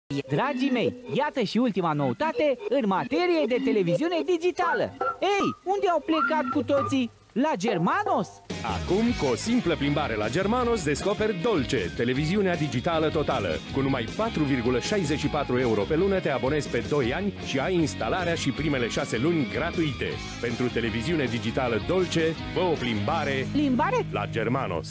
Dragii mei, iată și ultima noutate în materie de televiziune digitală. Ei, unde au plecat cu toții? La Germanos? Acum, cu o simplă plimbare la Germanos, descoperi Dolce, televiziunea digitală totală. Cu numai 4,64 euro pe lună te abonezi pe 2 ani și ai instalarea și primele 6 luni gratuite. Pentru televiziune digitală Dolce, fă o plimbare Plimbare? la Germanos.